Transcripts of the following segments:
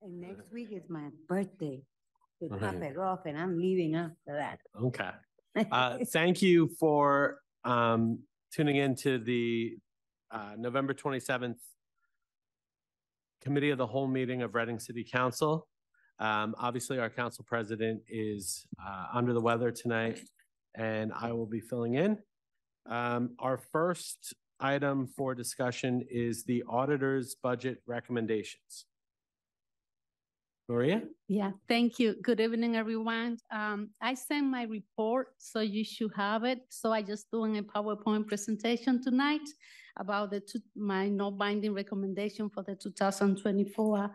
And next week is my birthday. To top Right. it off, and I'm leaving after that. Okay. Thank you for tuning in to the November 27th Committee of the Whole meeting of Reading City Council. Obviously, our council president is under the weather tonight, and I will be filling in. Our first item for discussion is the auditor's budget recommendations. Maria? Yeah, thank you. Good evening, everyone. I sent my report, so you should have it. So I just doing a PowerPoint presentation tonight about my non-binding recommendation for the 2024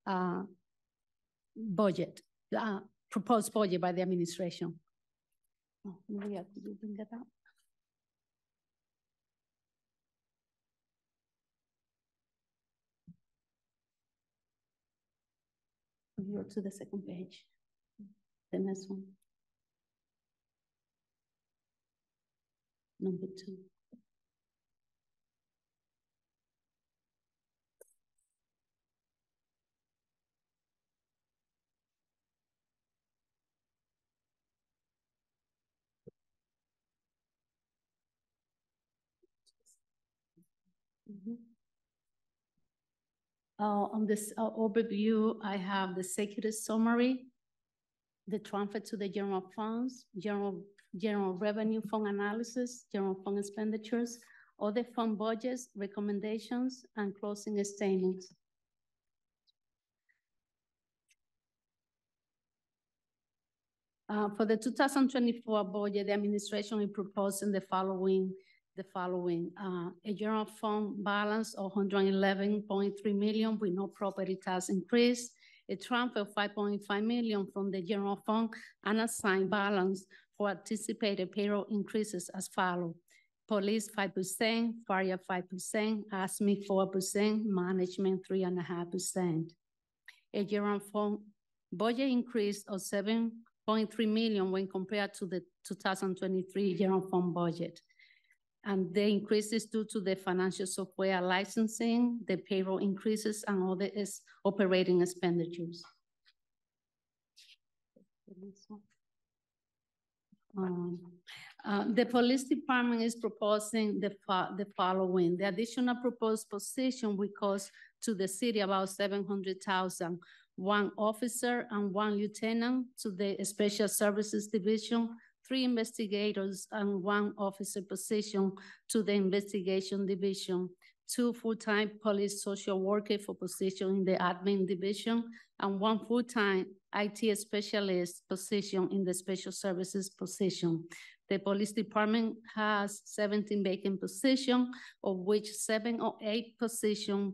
budget, proposed budget by the administration. Oh, Maria, could you bring that up? Go to the second page, the next one. Number 2. On this overview, I have the executive summary, the transfer to the general funds, general revenue fund analysis, general fund expenditures, other fund budgets, recommendations, and closing statements. For the 2024 budget, the administration is proposing the following. A general fund balance of $111.3 million with no property tax increase, a transfer of $5.5 million from the general fund, and assigned balance for anticipated payroll increases as follows. Police 5%, fire 5%, ASME 4%, management 3.5%. A general fund budget increase of $7.3 million when compared to the 2023 general fund budget. And the increase is due to the financial software licensing, the payroll increases, and other operating expenditures. The police department is proposing the following. The additional proposed position will cost to the city about $700,000. 1 officer and 1 lieutenant to the Special Services Division, 3 investigators and 1 officer position to the Investigation Division, 2 full-time police social worker for position in the Admin Division, and 1 full-time IT specialist position in the Special Services position. The police department has 17 vacant positions, of which 7 or 8 positions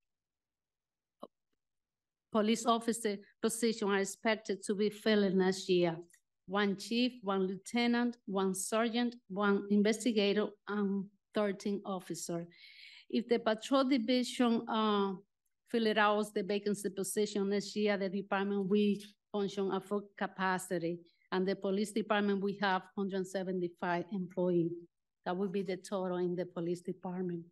police officer positions are expected to be filled next year. 1 chief, 1 lieutenant, 1 sergeant, 1 investigator, and 13 officers. If the patrol division fill it out the vacancy position next year, the department will function at full capacity. And the police department will have 175 employees. That would be the total in the police department.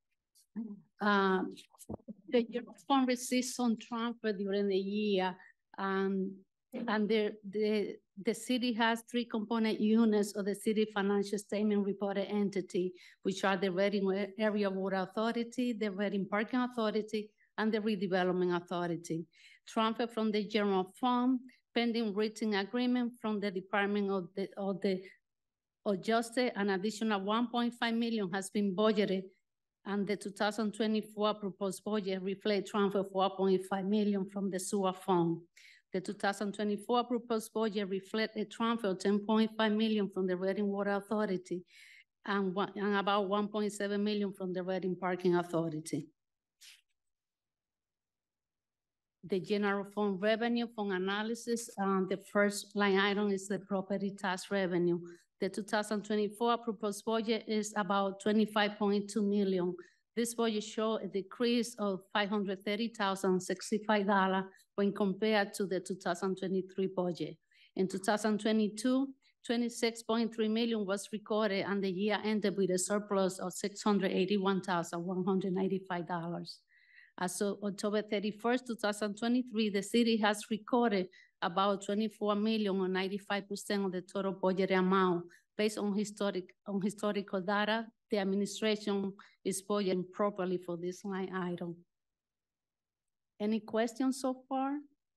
The general fund receipts on transfer during the year, and the city has 3 component units of the city financial statement reported entity, which are the Reading Area Water Authority, the Reading Parking Authority, and the Redevelopment Authority. Transfer from the general fund, pending written agreement from the Department of Justice, an additional $1.5 million has been budgeted, and the 2024 proposed budget reflects transfer of $4.5 million from the sewer fund. The 2024 proposed budget reflects a transfer of $10.5 million from the Reading Water Authority and about $1.7 million from the Reading Parking Authority. The general fund revenue fund analysis, the first line item is the property tax revenue. The 2024 proposed budget is about $25.2 million. This budget shows a decrease of $530,065 when compared to the 2023 budget. In 2022, $26.3 million was recorded, and the year ended with a surplus of $681,195. As of October 31st, 2023, the city has recorded about 24 million or 95% of the total budget amount. Based on historical data, the administration is budgeting properly for this line item. Any questions so far?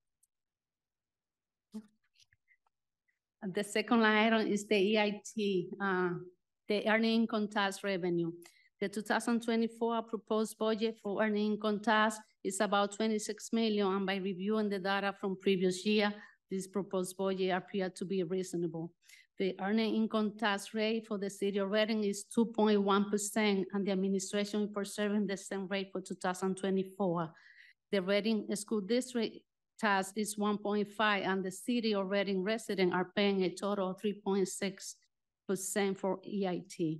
The second line item is the EIT, the earning income tax revenue. The 2024 proposed budget for earning income tax is about 26 million, and by reviewing the data from previous year, this proposed budget appeared to be reasonable. The earning income tax rate for the city of Reading is 2.1%, and the administration is preserving the same rate for 2024. The Reading School District tax is 1.5%, and the city of Reading residents are paying a total of 3.6% for EIT.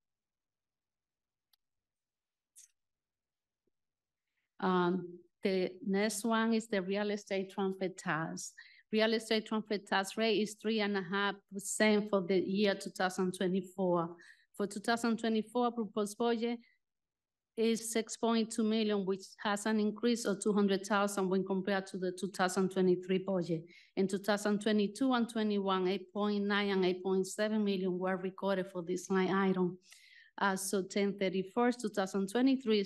The next one is the real estate transfer tax. Real estate transfer tax rate is 3.5% for the year 2024. For 2024, proposed budget is 6.2 million, which has an increase of 200,000 when compared to the 2023 budget. In 2022 and 21, 8.9 and 8.7 million were recorded for this line item. So 10/31, 2023,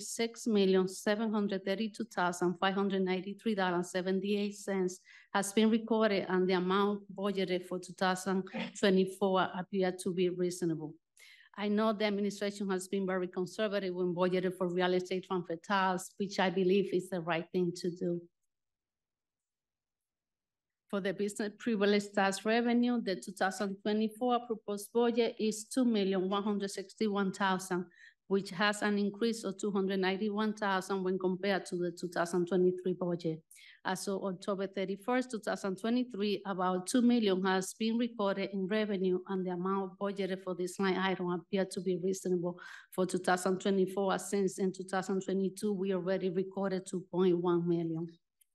$632,593.78 has been recorded, and the amount budgeted for 2024 appeared to be reasonable. I know the administration has been very conservative when budgeted for real estate transfer tax, which I believe is the right thing to do. For the business privilege tax revenue, the 2024 proposed budget is $2,161,000, which has an increase of $291,000 when compared to the 2023 budget. As of October 31st, 2023, about $2 million has been recorded in revenue, and the amount budgeted for this line item appeared to be reasonable for 2024, since in 2022, we already recorded $2.1 million.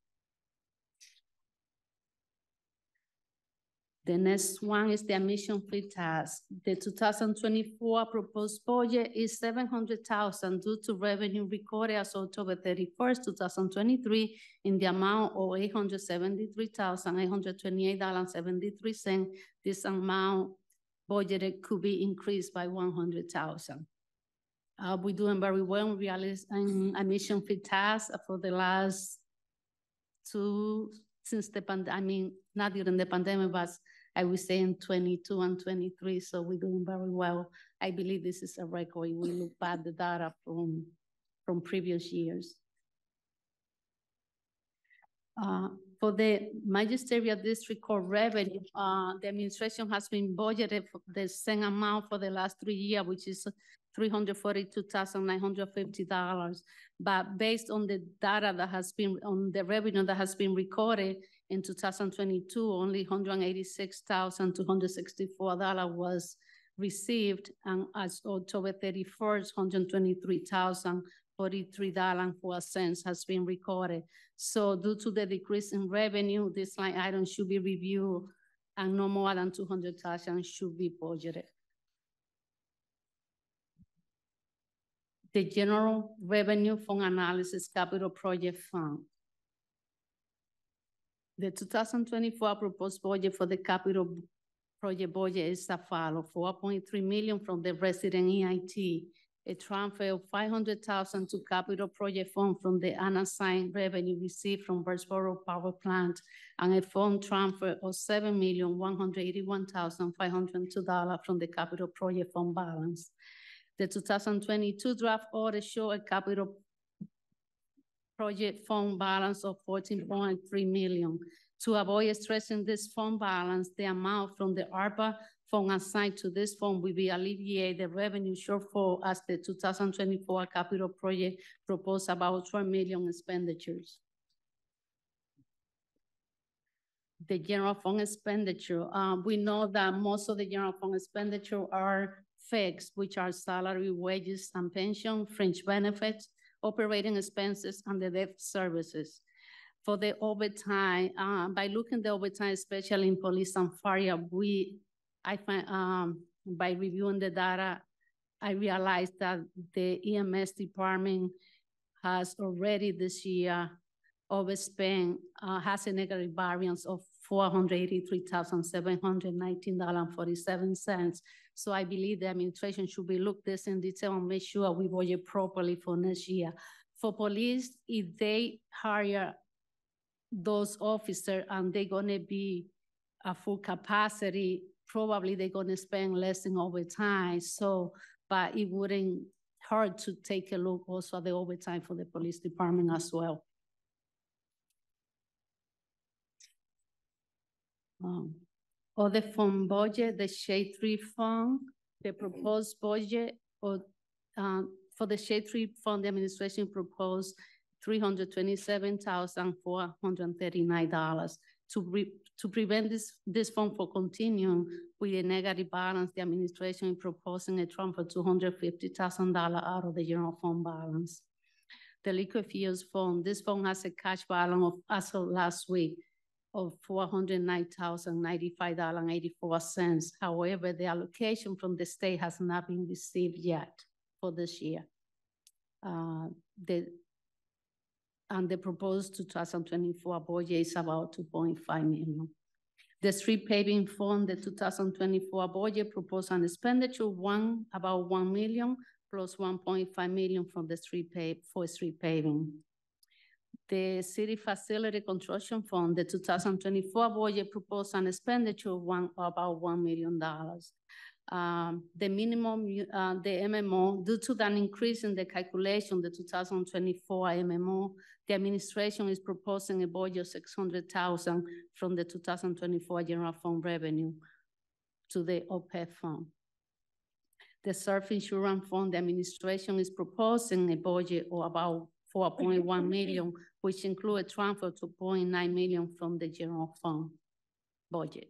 The next one is the admission fee tax. The 2024 proposed budget is $700,000 due to revenue recorded as of October 31st, 2023 in the amount of $873,828.73. This amount budgeted could be increased by $100,000. We're doing very well in admission fee tax for the last since the pandemic, not during the pandemic, but I would say in 22 and 23, so we're doing very well. I believe this is a record. We look back the data from previous years. For the magisterial district court revenue, the administration has been budgeted for the same amount for the last 3 years, which is $342,950. But based on the data that has been, on the revenue that has been recorded in 2022, only $186,264 was received, and as October 31st, $123,043.04 has been recorded. So due to the decrease in revenue, this line item should be reviewed, and no more than $200,000 should be budgeted. The General Revenue Fund Analysis Capital Project Fund. The 2024 proposed budget for the capital project budget is as follows: $4.3 million from the resident EIT, a transfer of $500,000 to capital project fund from the unassigned revenue received from Birdsboro Power Plant, and a fund transfer of $7,181,502 from the capital project fund balance. The 2022 draft order show a capital project fund balance of $14.3 million. To avoid stressing this fund balance, the amount from the ARPA fund assigned to this fund will be alleviate the revenue shortfall, as the 2024 capital project proposed about $12 million expenditures. The general fund expenditure, we know that most of the general fund expenditure are fixed, which are salary, wages, and pension, fringe benefits, operating expenses, and the debt services. For the overtime, by looking at the overtime, especially in police and fire, I find by reviewing the data, I realized that the EMS department has already this year overspent, has a negative variance of $483,719.47. So I believe the administration should be looked this in detail and make sure we budget properly for next year. For police, if they hire those officers and they're gonna be at full capacity, probably they're gonna spend less in overtime. So, but it wouldn't hurt to take a look also at the overtime for the police department as well. Other fund budget, the Shade 3 fund, the proposed budget or for the Shade 3 fund, the administration proposed $327,439. To prevent this fund from continuing with a negative balance, the administration is proposing a transfer $250,000 out of the general fund balance. The liquid fuels fund, this fund has a cash balance of, as of last week, of $409,095.84. However, the allocation from the state has not been received yet for this year. The proposed 2024 budget is about $2.5 million. The street paving fund, the 2024 budget proposed an expenditure about $1 million plus $1.5 million from the street paving. The city facility construction fund, the 2024 budget proposed an expenditure of about $1 million. The minimum, the MMO, due to an increase in the calculation, the 2024 MMO, the administration is proposing a budget of $600,000 from the 2024 general fund revenue to the OPEB fund. The surf insurance fund, the administration is proposing a budget of about $4.1 million, which include a transfer to $0.9 million from the general fund budget.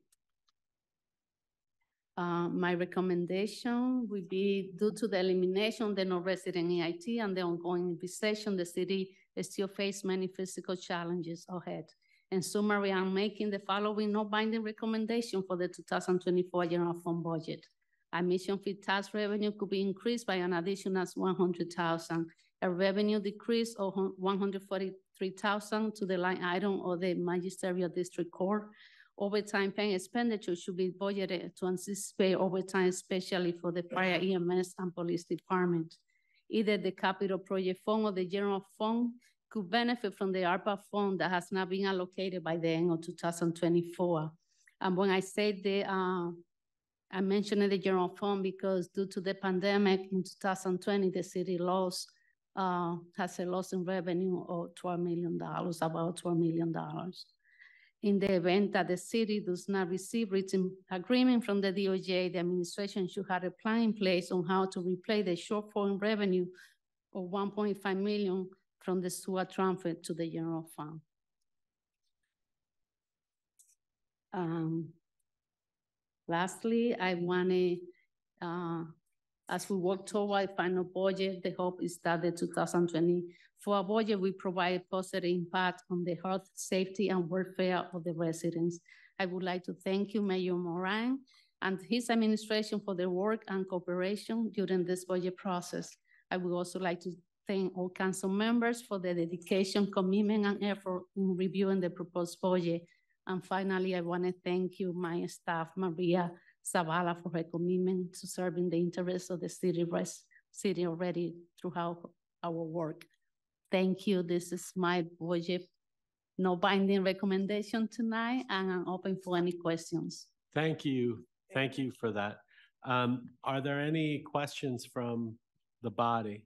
My recommendation would be, due to the elimination of the non-resident EIT and the ongoing recession, the city still faces many physical challenges ahead. In summary, I'm making the following non-binding recommendation for the 2024 general fund budget. Admission fee tax revenue could be increased by an additional $100,000. A revenue decrease of $143,000 to the line item of the magisterial district court. Overtime paying expenditure should be budgeted to anticipate overtime, especially for the fire, EMS, and police department. Either the capital project fund or the general fund could benefit from the ARPA fund that has not been allocated by the end of 2024. And when I say I mentioned the general fund because due to the pandemic in 2020, the city has a loss in revenue of $12 million, about $12 million. In the event that the city does not receive written agreement from the DOJ, the administration should have a plan in place on how to replace the shortfall in revenue of $1.5 million from the sewer transfer to the general fund. Lastly, I want to, as we work toward a final budget, the hope is that the 2024 budget will provide a positive impact on the health, safety, and welfare of the residents. I would like to thank you, Mayor Moran, and his administration for their work and cooperation during this budget process. I would also like to thank all council members for their dedication, commitment, and effort in reviewing the proposed budget. And finally, I want to thank you, my staff, Maria Zavala, for her commitment to serving the interests of the city already throughout our work. Thank you. This is my budget, no binding recommendation tonight, and I'm open for any questions. Thank you. Thank you for that. Are there any questions from the body?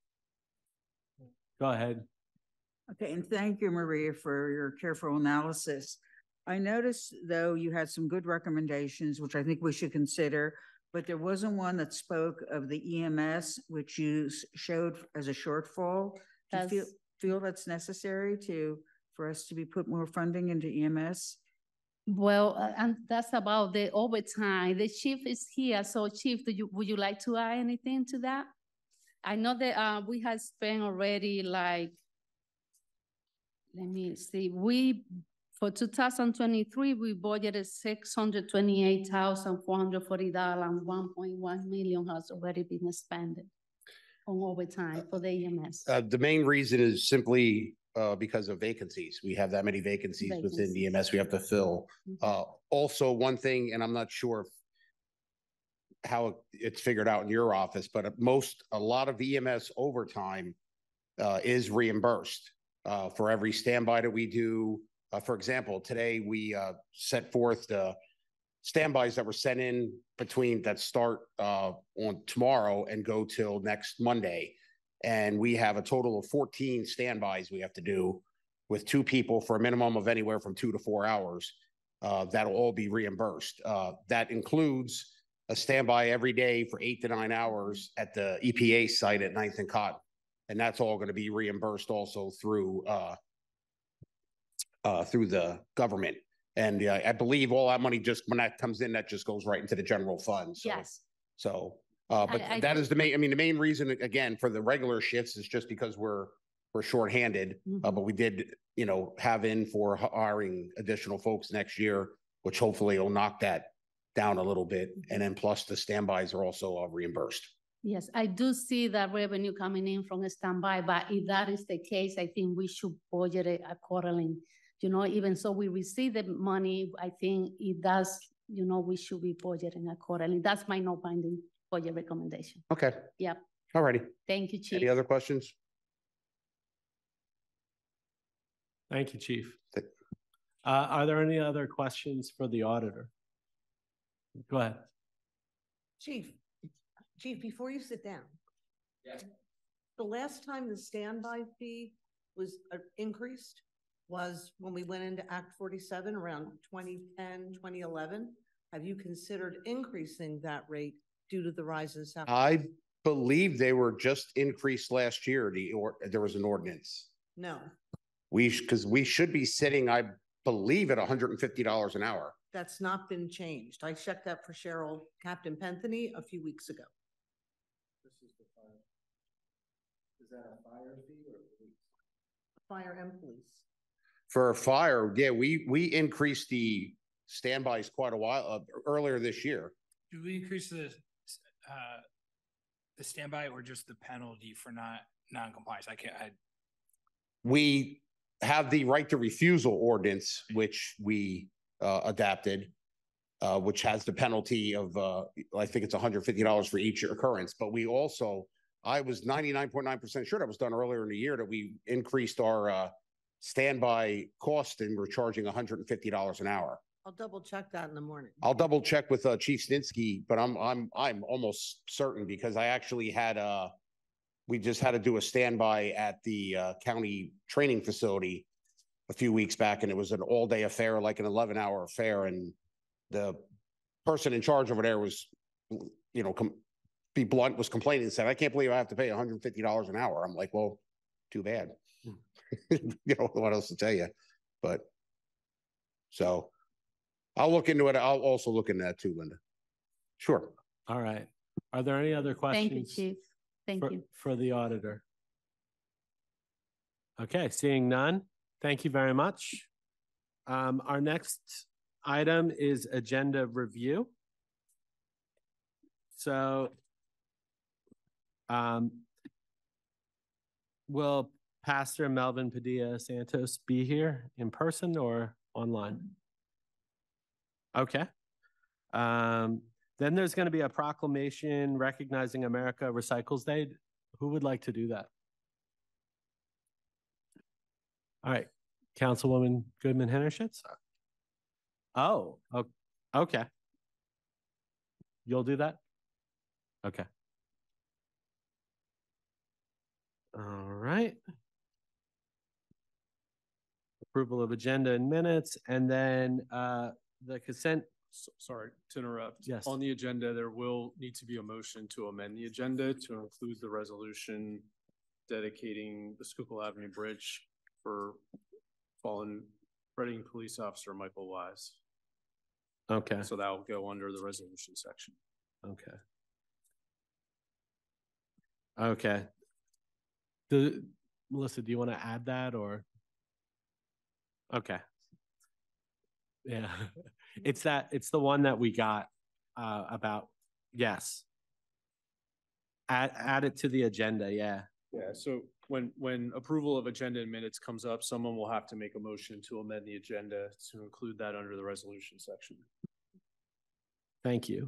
Go ahead. Okay, and thank you, Maria, for your careful analysis. I noticed, though, you had some good recommendations, which I think we should consider, but there wasn't one that spoke of the EMS, which you showed as a shortfall. Do you feel that's necessary for us to be put more funding into EMS? Well, and that's about the overtime. The chief is here, so chief, would you like to add anything to that? I know that we have spent already like, let me see, for 2023, we budgeted $628,440 and $1.1 million has already been spent. on overtime for the EMS? The main reason is simply because of vacancies. We have that many vacancies within the EMS we have to fill. Also, one thing, and I'm not sure how it's figured out in your office, but a lot of EMS overtime is reimbursed for every standby that we do. For example, today we set forth the standbys that were sent in that start on tomorrow and go till next Monday. And we have a total of 14 standbys we have to do with 2 people for a minimum of anywhere from 2 to 4 hours. That'll all be reimbursed. That includes a standby every day for 8 to 9 hours at the EPA site at 9th and Cotton. And that's all going to be reimbursed also through the government. And I believe all that money when that comes in, that just goes right into the general fund. So, Yes. So, but I that is the main reason, again, for the regular shifts is just because we're shorthanded. But we did, have in for hiring additional folks next year, which hopefully will knock that down a little bit. And then plus the standbys are also reimbursed. Yes, I do see that revenue coming in from a standby, but if that is the case, I think we should budget it accordingly. Even so we receive the money, I think it does, we should be budgeting accordingly. That's my no binding budget recommendation. Okay. Yep. All righty. Thank you, Chief. Any other questions? Thank you, Chief. Are there any other questions for the auditor? Go ahead. Chief, before you sit down. Yeah. The last time the standby fee was increased was when we went into Act 47 around 2010, 2011. Have you considered increasing that rate due to the rise in salary? I believe they were just increased last year. There was an ordinance. No. Because we should be sitting, I believe, at $150 an hour. That's not been changed. I checked that for Captain Pentheny a few weeks ago. This is the fire. Is that a fire fee or police? Fire and police. For fire, yeah, we increased the standbys quite a while earlier this year. Do we increase the standby or just the penalty for non-compliance? We have the right to refusal ordinance, which we adapted, which has the penalty of I think it's $150 for each occurrence. But we also, I was 99.9% sure that was done earlier in the year that we increased our standby cost and we're charging $150 an hour. I'll double check that in the morning. I'll double check with Chief Snitsky, but I'm almost certain because I actually had we just had to do a standby at the county training facility a few weeks back, and it was an all-day affair, like an 11-hour affair, and the person in charge over there was, be blunt, was complaining and said, "I can't believe I have to pay $150 an hour." I'm like, well, too bad. What else to tell you? But so I'll look into it. I'll also look into that too, Linda. Sure. All right. Are there any other questions? Thank you, Chief. Thank you. For the auditor. Okay, seeing none. Thank you very much. Our next item is agenda review. So will Pastor Melvin Padilla Santos be here in person or online? Okay. Then there's going to be a proclamation recognizing America Recycles Day. Who would like to do that? All right, Councilwoman Goodman Hennerschitz. Oh, okay. You'll do that? Okay. All right. Approval of agenda and minutes, and then the consent. Sorry to interrupt. Yes. On the agenda, there will need to be a motion to amend the agenda to include the resolution dedicating the Schuylkill Avenue Bridge for fallen Reading Police Officer Michael Wise. Okay. So that will go under the resolution section. Okay. Okay. Melissa, do you want to add that or? Okay. Yeah, it's the one that we got about, yes. Add it to the agenda, yeah. Yeah, so when approval of agenda and minutes comes up, someone will have to make a motion to amend the agenda to include that under the resolution section. Thank you.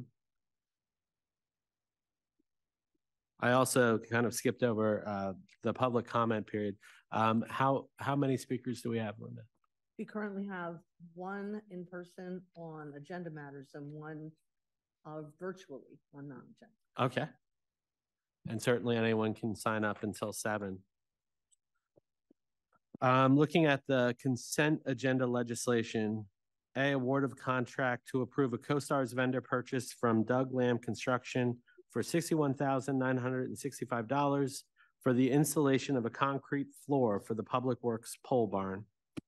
I also kind of skipped over the public comment period. How many speakers do we have, Linda? We currently have one in person on agenda matters and one virtually on non-agenda. Okay. And certainly anyone can sign up until 7. Looking at the consent agenda legislation, A, award of contract to approve a CoStarz vendor purchase from Doug Lamb Construction for $61,965 for the installation of a concrete floor for the Public Works pole barn.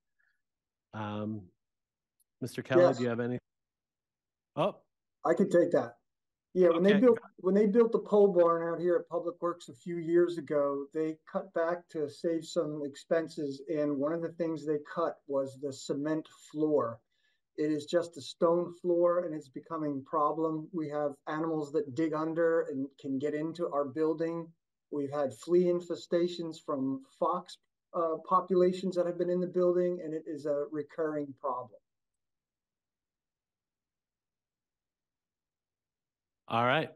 Mr. Kelly, Yes. do you have any? Oh, I can take that. Yeah, when they Okay. built the pole barn out here at Public Works a few years ago, they cut back to save some expenses, and one of the things they cut was the cement floor. It is just a stone floor, and it's becoming a problem. We have animals that dig under and can get into our building. We've had flea infestations from fox populations that have been in the building, and it is a recurring problem. all right.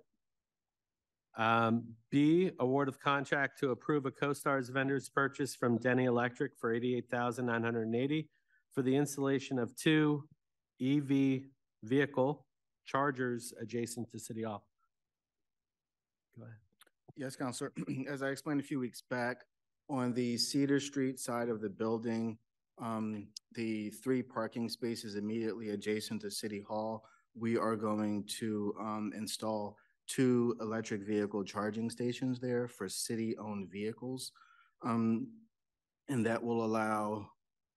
B, award of contract to approve a CoStarz vendor's purchase from Denny Electric for $88,980 for the installation of 2 EV vehicle chargers adjacent to City Hall. Go ahead. Yes, Counselor. As I explained a few weeks back, on the Cedar Street side of the building, the 3 parking spaces immediately adjacent to City Hall, we are going to install 2 electric vehicle charging stations there for city-owned vehicles. And that will allow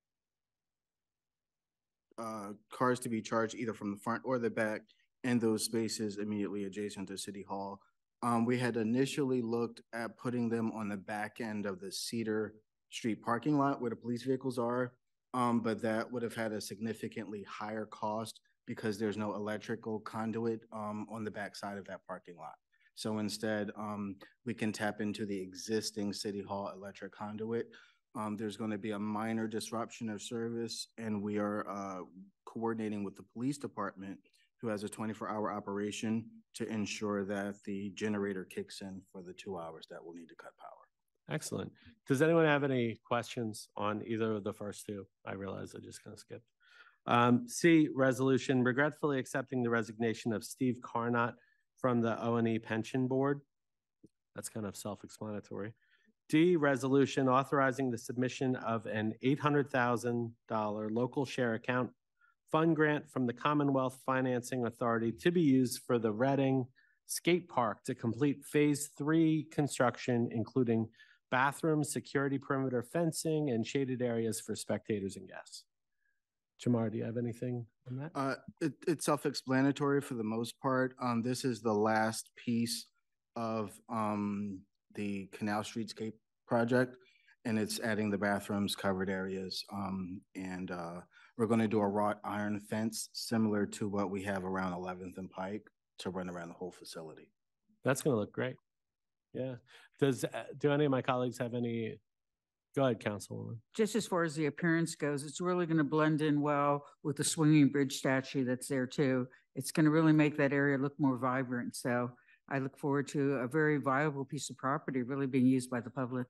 cars to be charged either from the front or the back in those spaces immediately adjacent to City Hall. We had initially looked at putting them on the back end of the Cedar Street parking lot where the police vehicles are, but that would have had a significantly higher cost because there's no electrical conduit on the back side of that parking lot. So instead, we can tap into the existing City Hall electric conduit. There's going to be a minor disruption of service, and we are coordinating with the police department, who has a 24-hour operation, to ensure that the generator kicks in for the 2 hours that we'll need to cut power. Excellent. Does anyone have any questions on either of the first 2? I realize I just kind of skipped. C, resolution regretfully accepting the resignation of Steve Carnot from the O&E Pension Board. That's kind of self-explanatory. D, resolution authorizing the submission of an $800,000 local share account fund grant from the Commonwealth Financing Authority to be used for the Reading Skate Park to complete Phase 3 construction, including bathrooms, security perimeter fencing, and shaded areas for spectators and guests. Jamar, do you have anything on that? It's self-explanatory for the most part. This is the last piece of the Canal Streetscape project, and it's adding the bathrooms, covered areas, and we're going to do a wrought iron fence similar to what we have around 11th and Pike to run around the whole facility. That's going to look great. Yeah. Do any of my colleagues have any? Go ahead, Councilwoman. Just as far as the appearance goes, it's really going to blend in well with the swinging bridge statue that's there too. It's going to really make that area look more vibrant. So I look forward to a very viable piece of property really being used by the public.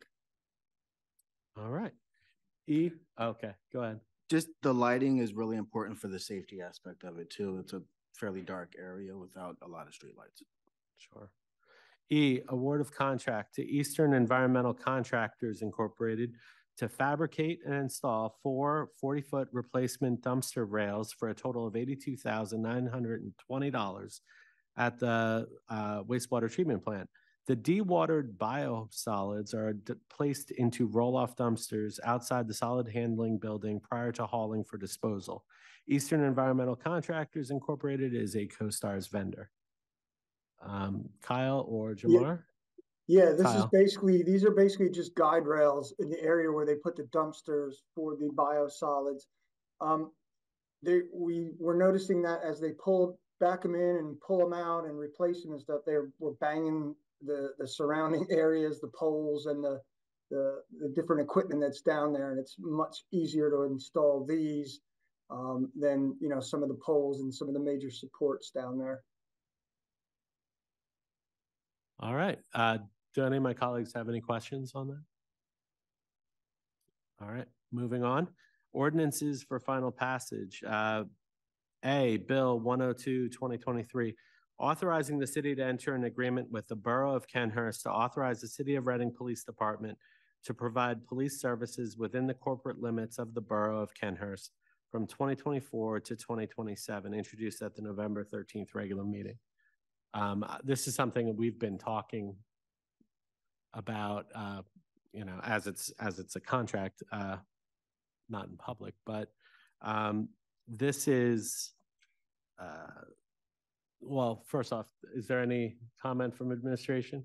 All right. E, okay, go ahead. Just the lighting is really important for the safety aspect of it too. It's a fairly dark area without a lot of streetlights. Sure. E, award of contract to Eastern Environmental Contractors Incorporated to fabricate and install 4 40-foot replacement dumpster rails for a total of $82,920 at the wastewater treatment plant. The dewatered biosolids are placed into roll-off dumpsters outside the solid handling building prior to hauling for disposal. Eastern Environmental Contractors Incorporated is a CoStarz vendor. Kyle or Jamar? Yeah, this Kyle. is basically, these are basically just guide rails in the area where they put the dumpsters for the biosolids. We're noticing that as they back them in and pull them out and replace them and stuff, they were banging the surrounding areas, the poles and the different equipment that's down there. And it's much easier to install these than, you know, some of the poles and some of the major supports down there. All right. Do any of my colleagues have any questions on that? All right, moving on. Ordinances for final passage. A, Bill 102, 2023, authorizing the city to enter an agreement with the Borough of Kenhurst to authorize the City of Reading Police Department to provide police services within the corporate limits of the Borough of Kenhurst from 2024 to 2027, introduced at the November 13th regular meeting. This is something that we've been talking about, you know, as it's a contract, not in public, but this is, well, first off, is there any comment from administration?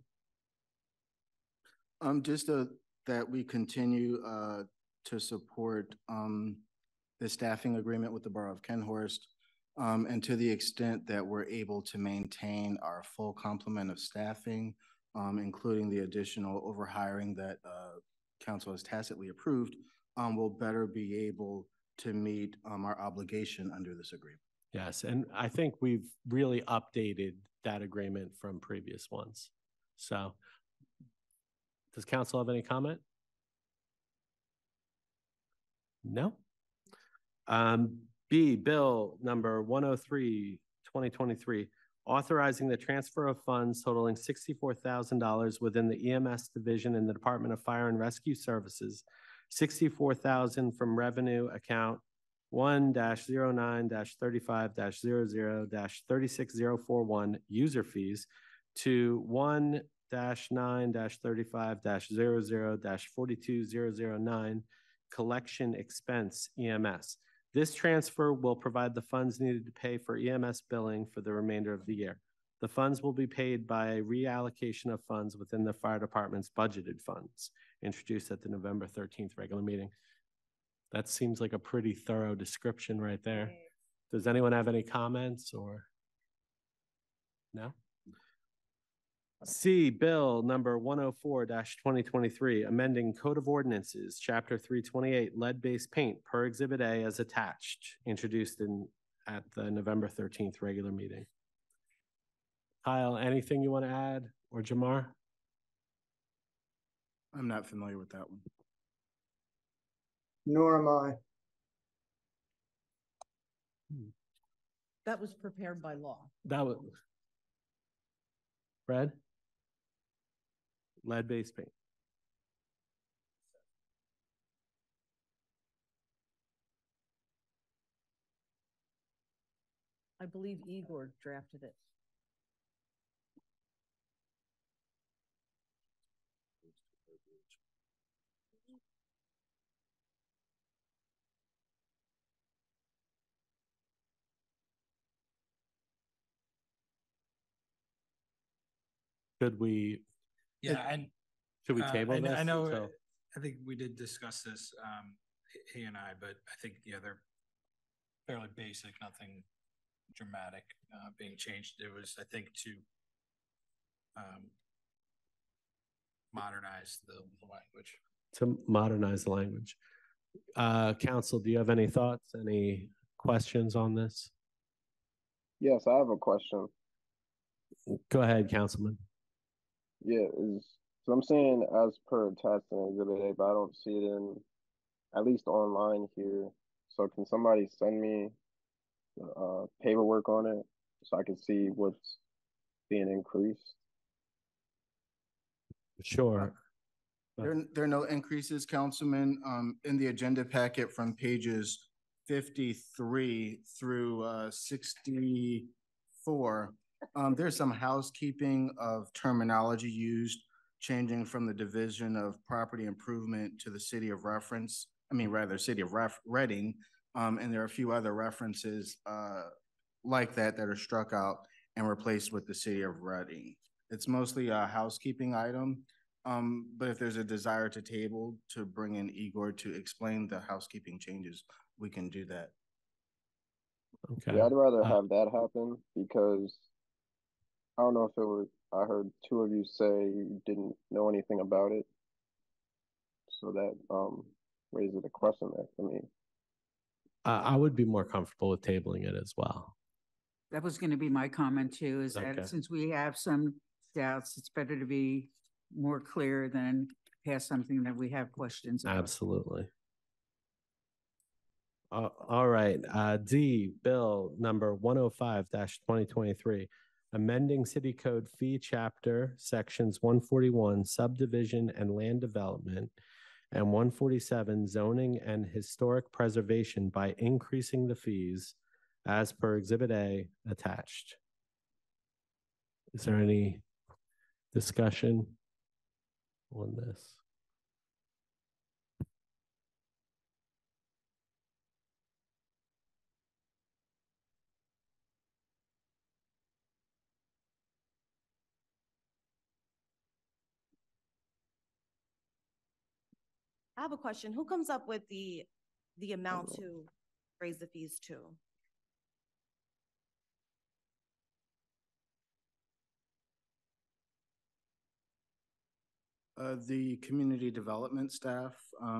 Just that we continue to support the staffing agreement with the Borough of Kenhurst, and to the extent that we're able to maintain our full complement of staffing, including the additional overhiring that council has tacitly approved, we'll better be able to meet our obligation under this agreement. Yes, and I think we've really updated that agreement from previous ones. So, does council have any comment? No? B, Bill number 103, 2023, authorizing the transfer of funds totaling $64,000 within the EMS division in the Department of Fire and Rescue Services, $64,000 from revenue account 1-09-35-00-36041 user fees to 1-9-35-00-42009 collection expense EMS. This transfer will provide the funds needed to pay for EMS billing for the remainder of the year. The funds will be paid by a reallocation of funds within the fire department's budgeted funds, introduced at the November 13th regular meeting. That seems like a pretty thorough description right there. Does anyone have any comments or? No? C, Bill number 104-2023, amending Code of Ordinances, Chapter 328, lead-based paint per Exhibit A as attached, introduced at the November 13th regular meeting. Kyle, anything you want to add, or Jamar? I'm not familiar with that one. Nor am I. That was prepared by law. That was Fred? Lead-based paint. I believe Igor drafted it. Should we? Yeah, and Should we table this? I know, until- I think we did discuss this, he and I, but I think, yeah, they're fairly basic, nothing dramatic, being changed. It was, I think, to modernize the language. To modernize the language. Council, do you have any thoughts, any questions on this? Yes, I have a question. Go ahead, Councilman. Yeah, so I'm saying as per attached in Exhibit A, but I don't see it in, at least online here. So can somebody send me paperwork on it so I can see what's being increased? Sure. There are no increases, Councilman. In the agenda packet from pages 53 through 64, there's some housekeeping of terminology used, changing from the Division of Property Improvement to the City of Reference, City of Reading. And there are a few other references like that are struck out and replaced with the City of Reading. It's mostly a housekeeping item, but if there's a desire to table to bring in Igor to explain the housekeeping changes, we can do that. Okay. Yeah, I'd rather have that happen because I don't know if it would I heard two of you say you didn't know anything about it. So that raises a question there for me. I would be more comfortable with tabling it as well. That was gonna be my comment too, is Okay. that since we have some doubts, it's better to be more clear than pass something that we have questions about. Absolutely. All right, D, bill number 105-2023, amending city code fee chapter sections 141 subdivision and land development and 147 zoning and historic preservation by increasing the fees as per Exhibit A attached. Is there any discussion on this? I have a question. Who comes up with the amount to raise the fees to? The community development staff,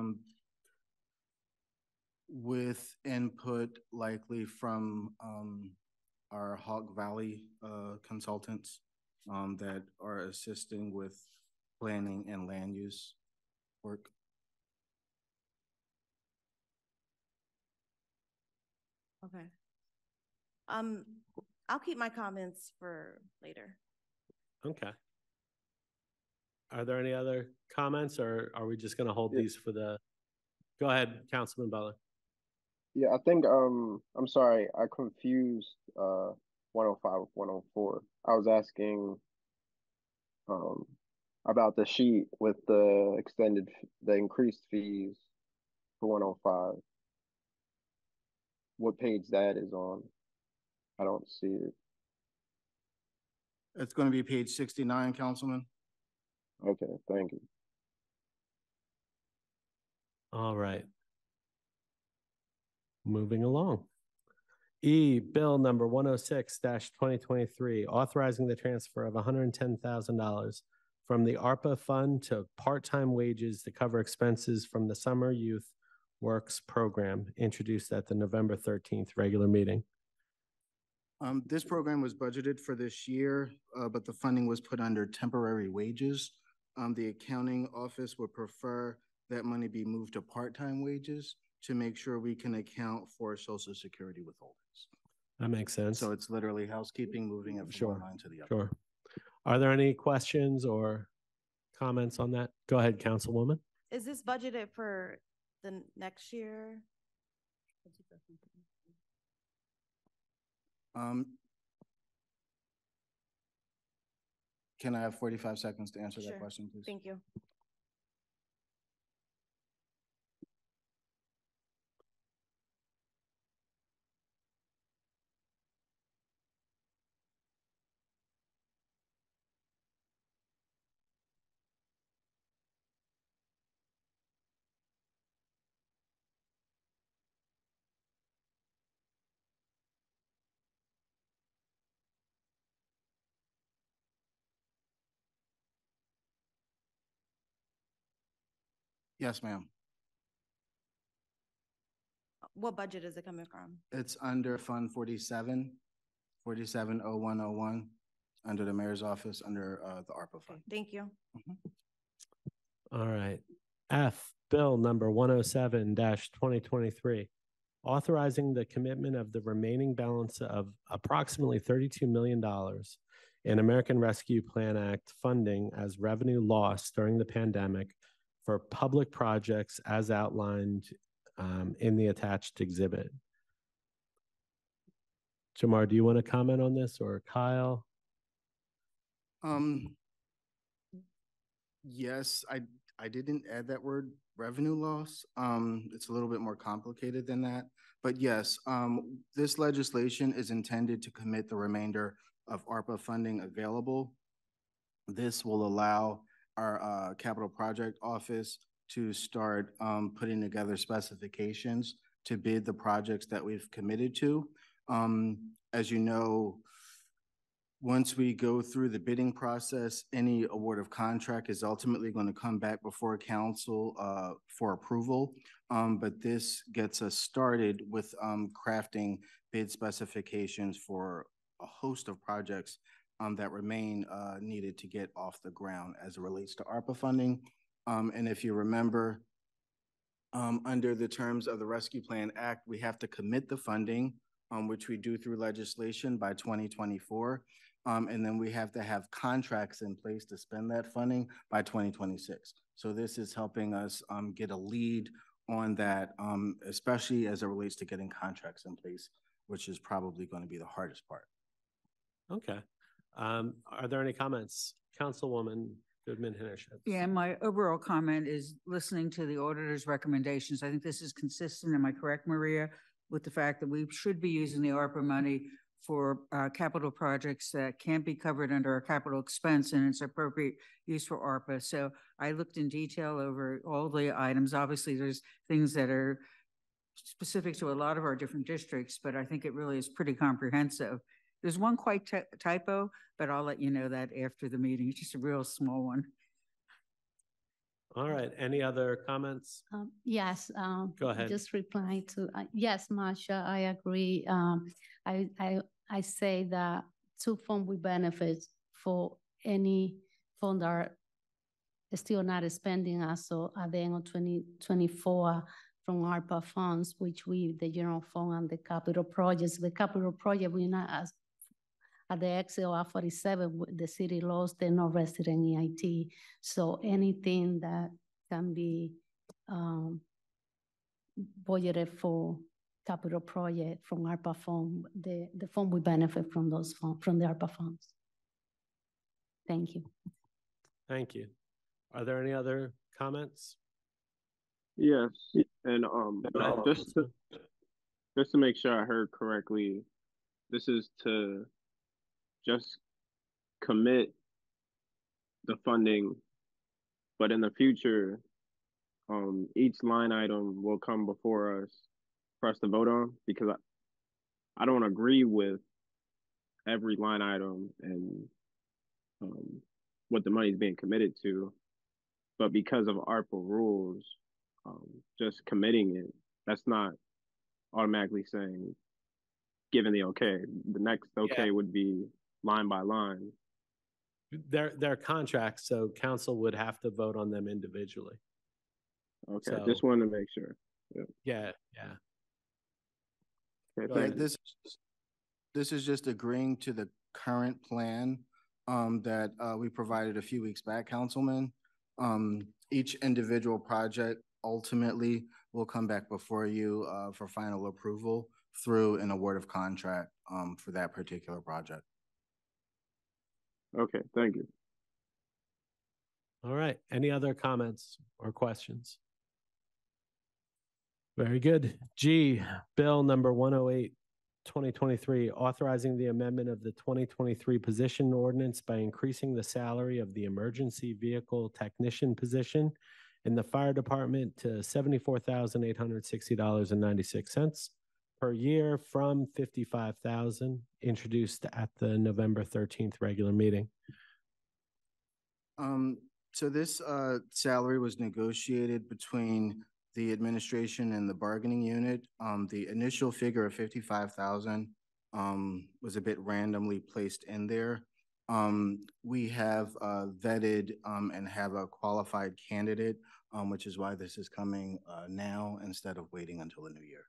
with input likely from, our Hawk Valley, consultants, that are assisting with planning and land use work. Okay. I'll keep my comments for later. Okay. Are there any other comments, or are we just gonna hold Yeah. these for the, go ahead, Councilman Butler. Yeah, I think I'm sorry, I confused 105 with 104. I was asking about the sheet with the increased fees for 105. What page that is on? I don't see it. It's going to be page 69, Councilman. Okay, thank you. All right. Moving along. E, bill number 106-2023, authorizing the transfer of $110,000 from the ARPA fund to part-time wages to cover expenses from the Summer Youth Works program introduced at the November 13th regular meeting. This program was budgeted for this year, but the funding was put under temporary wages. The accounting office would prefer that money be moved to part-time wages to make sure we can account for Social Security withholdings. That makes sense. So it's literally housekeeping, moving it from one line to the other. Sure. Are there any questions or comments on that? Go ahead, Councilwoman. Is this budgeted for the next year? Can I have 45 seconds to answer that Sure. question, please? Thank you. Yes, ma'am. What budget is it coming from? It's under Fund 470101, under the mayor's office, under the ARPA Okay, fund. thank you. All right. F, bill number 107-2023, authorizing the commitment of the remaining balance of approximately $32 million in American Rescue Plan Act funding as revenue lost during the pandemic for public projects as outlined in the attached exhibit. Jamar, do you want to comment on this, or Kyle? Yes, I didn't add that word revenue loss. It's a little bit more complicated than that. But yes, this legislation is intended to commit the remainder of ARPA funding available. This will allow our capital project office to start putting together specifications to bid the projects that we've committed to. As you know, once we go through the bidding process, any award of contract is ultimately going to come back before council for approval. But this gets us started with crafting bid specifications for a host of projects that remain needed to get off the ground as it relates to ARPA funding. And if you remember, under the terms of the Rescue Plan Act, we have to commit the funding, which we do through legislation by 2024. And then we have to have contracts in place to spend that funding by 2026. So this is helping us get a lead on that, especially as it relates to getting contracts in place, which is probably going to be the hardest part. Okay. Are there any comments? Councilwoman Goodman Hintership. Yeah, my overall comment is listening to the auditor's recommendations. I think this is consistent, am I correct, Maria, with the fact that we should be using the ARPA money for capital projects that can't be covered under our capital expense and it's appropriate use for ARPA. So I looked in detail over all the items. Obviously, there's things that are specific to a lot of our different districts, but I think it really is pretty comprehensive. There's one quite typo, but I'll let you know that after the meeting. It's just a real small one. All right. Any other comments? Yes. Go ahead. Just reply to, yes, Marsha, I agree. I say that two fund with benefits for any fund that are still not spending as so at the end of 2024 from ARPA funds, which we, the general fund and the capital projects. The capital project, we're not as at the XLR 47, the city lost the no resident EIT. So anything that can be budgeted for capital project from ARPA fund, the fund will benefit from those funds, from the ARPA funds. Thank you. Thank you. Are there any other comments? Yes, and just to make sure I heard correctly, this is to just commit the funding, but in the future, each line item will come before us for us to vote on, because I don't agree with every line item and what the money is being committed to, but because of ARPA rules, just committing it, that's not automatically saying giving the okay. The next okay would be line by line. They're contracts, so council would have to vote on them individually. Okay, So, just wanted to make sure. Yeah. Okay, Right, this is just agreeing to the current plan that we provided a few weeks back, Councilman. Each individual project ultimately will come back before you for final approval through an award of contract for that particular project. Okay, thank you. All right. Any other comments or questions? Very good. G, Bill number 108, 2023, authorizing the amendment of the 2023 position ordinance by increasing the salary of the emergency vehicle technician position in the fire department to $74,860.96 per year from $55,000, introduced at the November 13th regular meeting. So this salary was negotiated between the administration and the bargaining unit. The initial figure of $55,000 was a bit randomly placed in there. We have vetted and have a qualified candidate, which is why this is coming now instead of waiting until the new year.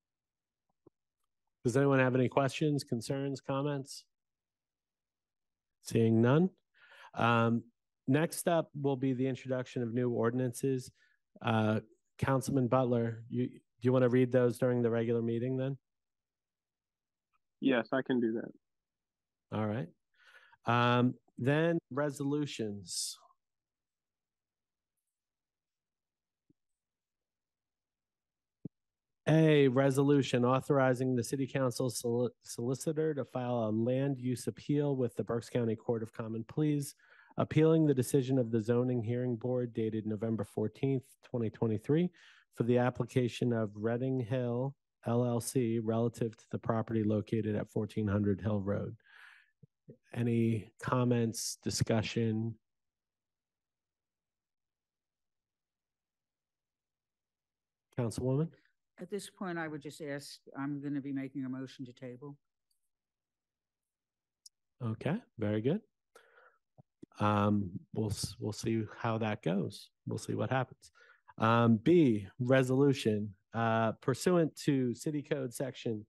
Does anyone have any questions, concerns, comments? Seeing none. Next up will be the introduction of new ordinances. Councilman Butler, do you want to read those during the regular meeting then? Yes, I can do that. All right. Then resolutions. A resolution authorizing the city council solicitor to file a land use appeal with the Berks County Court of Common Pleas, appealing the decision of the zoning hearing board dated November 14th, 2023 for the application of Redding Hill LLC relative to the property located at 1400 Hill Road. Any comments, discussion? Councilwoman? At this point, I would just ask, I'm going to be making a motion to table. Okay, very good. We'll see how that goes. We'll see what happens. B, resolution, pursuant to City Code Section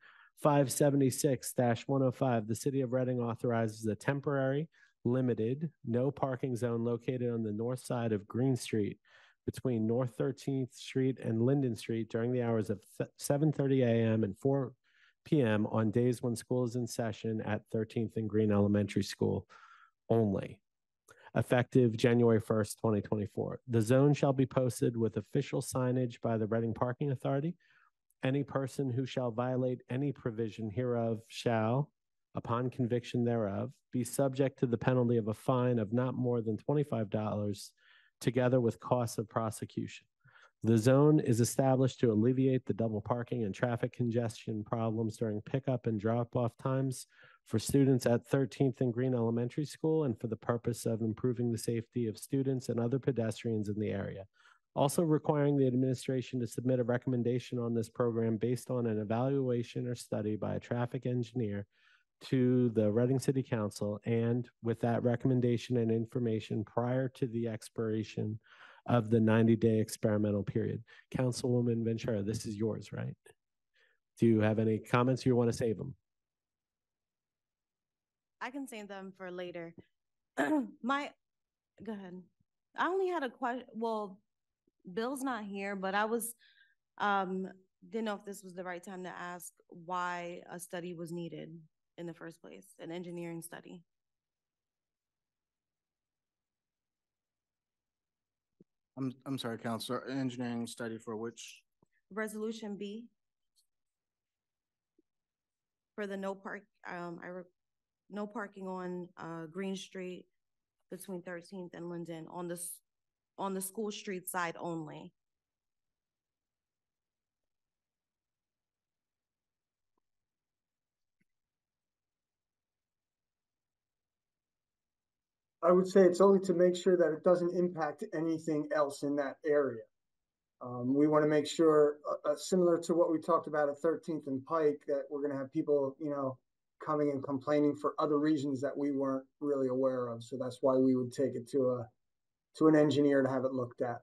576-105, the City of Reading authorizes a temporary, limited, no parking zone located on the north side of Green Street between North 13th Street and Linden Street during the hours of 7:30 a.m. and 4 p.m. on days when school is in session at 13th and Green Elementary School only. Effective January 1st, 2024. The zone shall be posted with official signage by the Reading Parking Authority. Any person who shall violate any provision hereof shall, upon conviction thereof, be subject to the penalty of a fine of not more than $25, together with costs of prosecution. The zone is established to alleviate the double parking and traffic congestion problems during pickup and drop-off times for students at 13th and Green Elementary School and for the purpose of improving the safety of students and other pedestrians in the area. Also requiring the administration to submit a recommendation on this program based on an evaluation or study by a traffic engineer to the Reading City Council, and with that recommendation and information prior to the expiration of the 90-day experimental period. Councilwoman Ventura, this is yours, right? Do you have any comments, or you want to save them? I can save them for later. Go ahead. I only had a question. Well, Bill's not here, but I was, didn't know if this was the right time to ask why a study was needed in the first place, an engineering study. I'm sorry, Counselor, an engineering study for which? Resolution B. For the no parking on Green Street between 13th and Linden on the school street side only. I would say it's only to make sure that it doesn't impact anything else in that area. We want to make sure, similar to what we talked about at 13th and Pike, that we're going to have people, coming and complaining for other reasons that we weren't really aware of. So that's why we would take it to an engineer to have it looked at.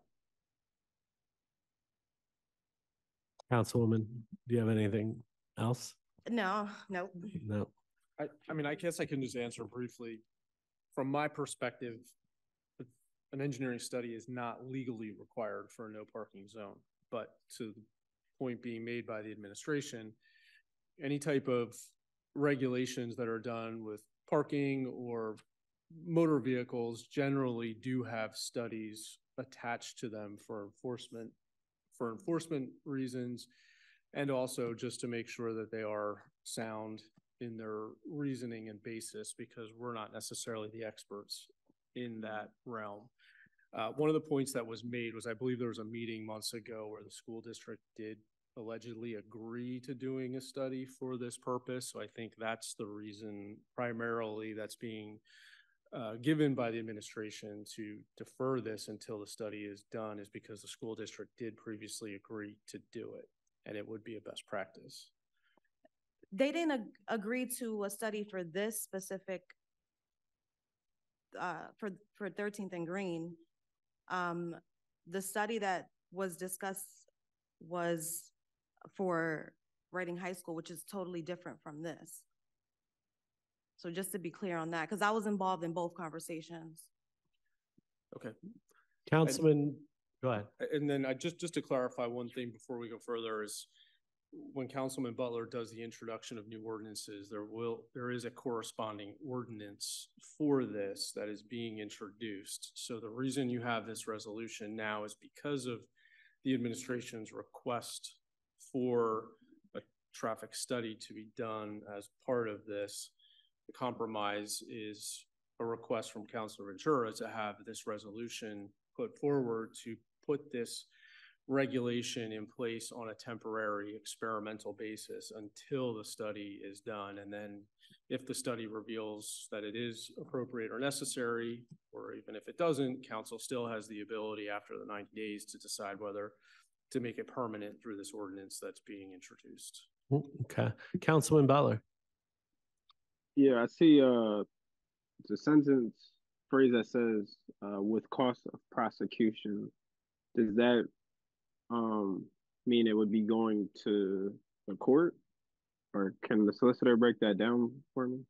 Councilwoman, do you have anything else? No. No. I mean, I guess I can just answer briefly. From my perspective, an engineering study is not legally required for a no parking zone, but to the point being made by the administration, any type of regulations that are done with parking or motor vehicles generally do have studies attached to them for enforcement reasons, and also just to make sure that they are sound in their reasoning and basis, because we're not necessarily the experts in that realm. One of the points that was made was, I believe there was a meeting months ago where the school district did allegedly agree to doing a study for this purpose. So I think that's the reason primarily that's being given by the administration to defer this until the study is done, is because the school district did previously agree to do it, and it would be a best practice. They didn't agree to a study for this specific, for 13th and Green. The study that was discussed was for Reading High School, which is totally different from this. So just to be clear on that, because I was involved in both conversations. Okay. Councilman, go ahead. And then just to clarify one thing before we go further is, when Councilman Butler does the introduction of new ordinances, there is a corresponding ordinance for this that is being introduced. So the reason you have this resolution now is because of the administration's request for a traffic study to be done as part of this. The compromise is a request from Councilor Ventura to have this resolution put forward to put this regulation in place on a temporary experimental basis until the study is done. And then if the study reveals that it is appropriate or necessary, or even if it doesn't, council still has the ability after the 90 days to decide whether to make it permanent through this ordinance that's being introduced. Okay. Councilman Butler. Yeah, I see the sentence phrase that says with cost of prosecution. Does that mean it would be going to the court? Or can the solicitor break that down for me?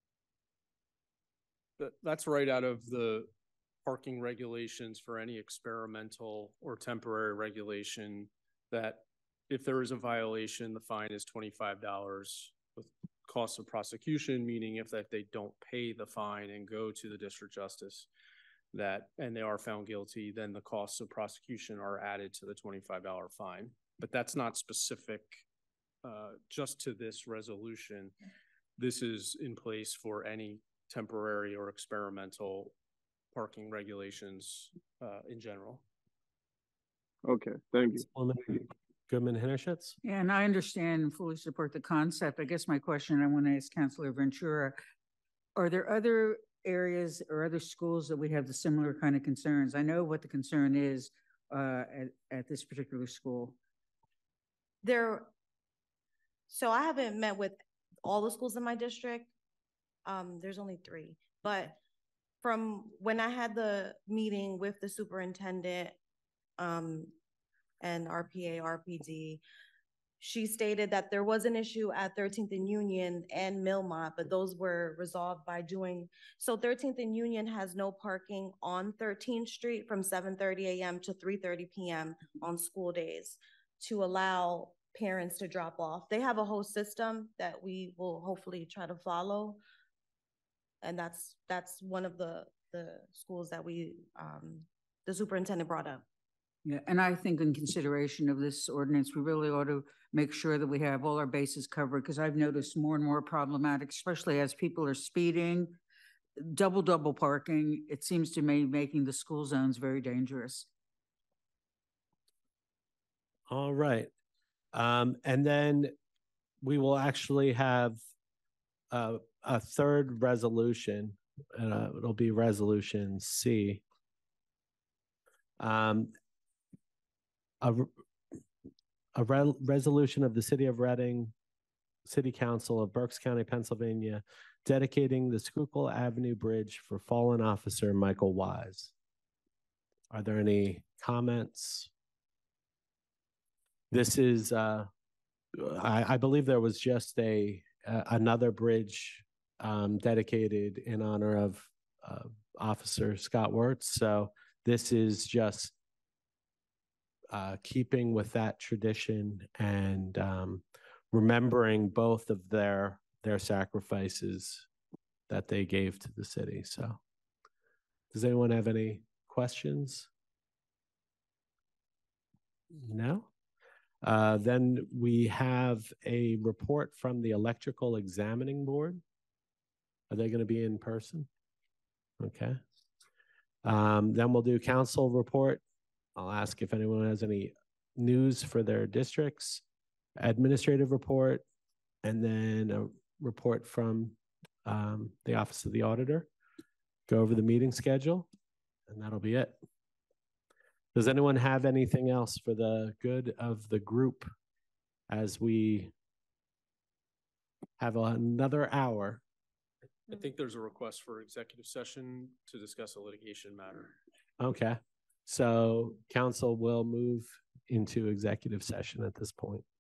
That's right out of the parking regulations for any experimental or temporary regulation, that if there is a violation, the fine is $25 with cost of prosecution, meaning if that they don't pay the fine and go to the district justice and they are found guilty, then the costs of prosecution are added to the $25 fine. But that's not specific just to this resolution. This is in place for any temporary or experimental parking regulations in general. Okay, thank you. Goodman-Hennershitz? Yeah, and I understand and fully support the concept. I guess my question I want to ask Councilor Ventura, are there other areas or other schools that we have the similar kind of concerns? I know what the concern is at this particular school. So I haven't met with all the schools in my district. There's only 3, but from when I had the meeting with the superintendent and RPA, RPD, she stated that there was an issue at 13th and Union and Millmont, but those were resolved by so 13th and Union has no parking on 13th Street from 7:30 a.m. to 3:30 p.m. on school days to allow parents to drop off. They have a whole system that we will hopefully try to follow. And that's one of the schools that the superintendent brought up. Yeah, and I think in consideration of this ordinance, we really ought to make sure that we have all our bases covered, because I've noticed more and more problematic, especially as people are speeding, double parking. It seems to me making the school zones very dangerous. All right. And then we will actually have a third resolution. It'll be Resolution C. Resolution of the City of Reading, City Council of Berks County, Pennsylvania, dedicating the Schuylkill Avenue Bridge for fallen officer Michael Wise. Are there any comments? This is, I believe there was just another bridge dedicated in honor of Officer Scott Wirtz. So this is just keeping with that tradition and remembering both of their sacrifices that they gave to the city. So does anyone have any questions? No? Then we have a report from the Electrical Examining Board. Are they going to be in person? Okay. Then we'll do council report. I'll ask if anyone has any news for their districts, administrative report, and then a report from the Office of the Auditor. Go over the meeting schedule, and that'll be it. Does anyone have anything else for the good of the group as we have another hour? I think there's a request for executive session to discuss a litigation matter. Okay. So council will move into executive session at this point.